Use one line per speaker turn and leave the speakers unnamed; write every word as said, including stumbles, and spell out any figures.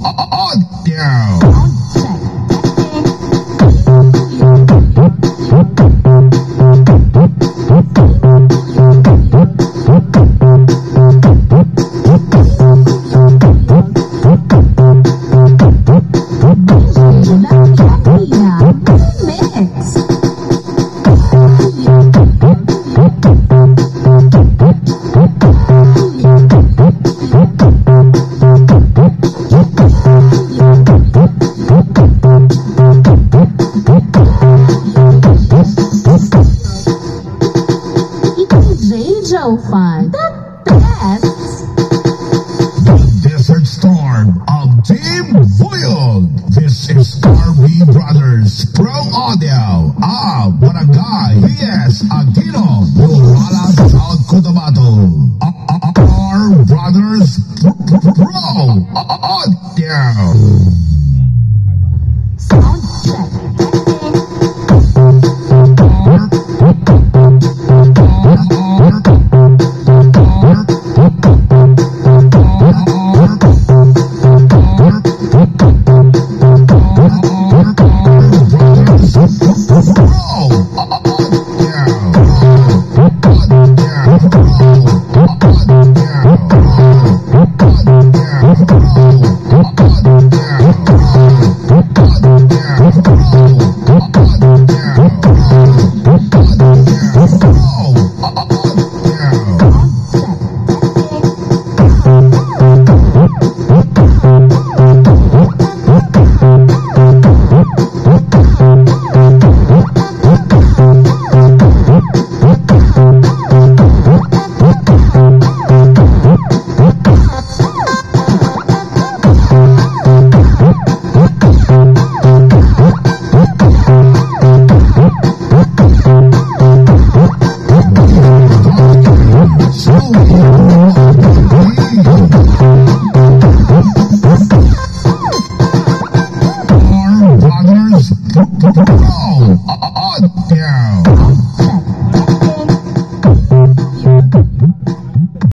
Fun. The best.
The Desert Storm of Team Voyage. This is R B Brothers Pro Audio. Ah, Barangay P S Aquino, Wala, South Cotabato. R Brothers Pro Audio.
Sound check.
Oh,